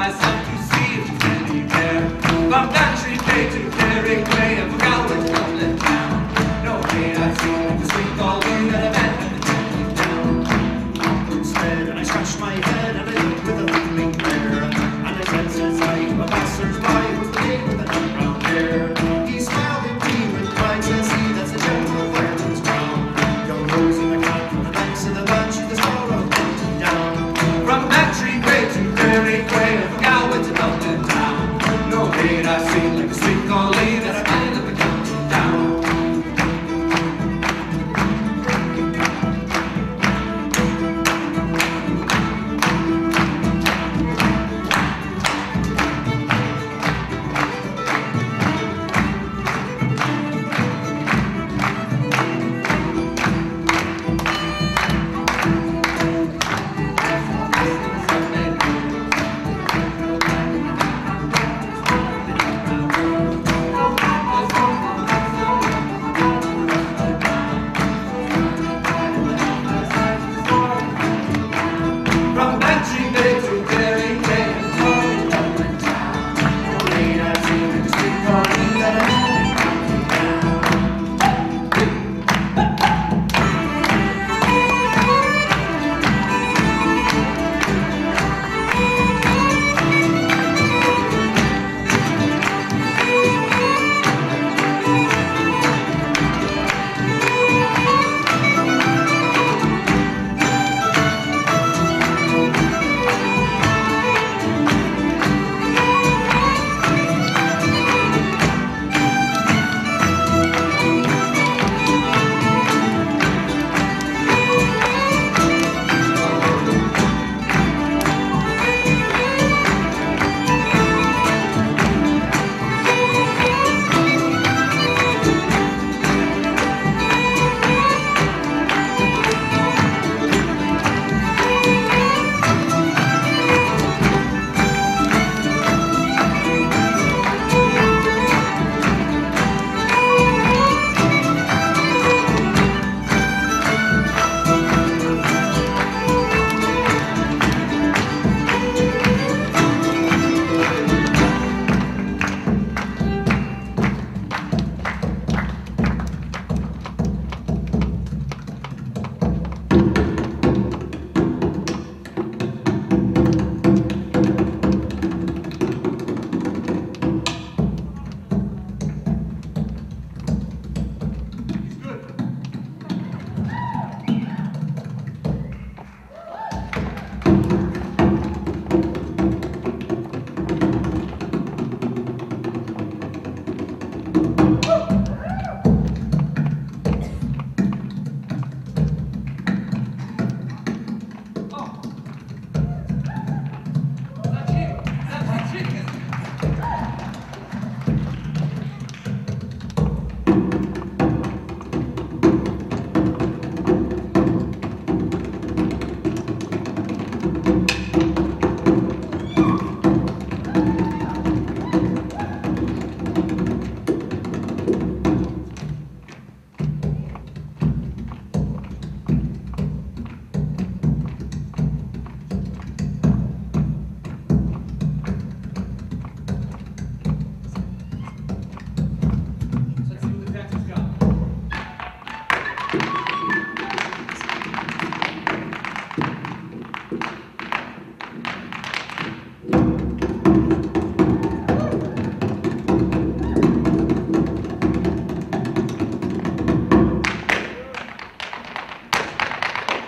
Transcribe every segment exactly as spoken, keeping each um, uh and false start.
myself to see if she's anywhere. From Bantry Bay to Derry Way and from Galway to Dublin town. No maid I've seen like the sweet Galway that I met at the town down. Instead, and I scratched my head and I looked with a feeling there. And I said, says I, a passers-by who's the name with the nut round there. He smiled at me and cried, says he, that's a gentle Ireland's crown. Young Rose in the camp from the banks of the Banshee, the star of Mountain down. From Bantry Bay to Derry Way and from Galway to Dublin town. No maid I've seen like the sweet Galway that I met at the county down.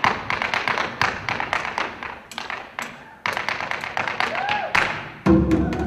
Thank you.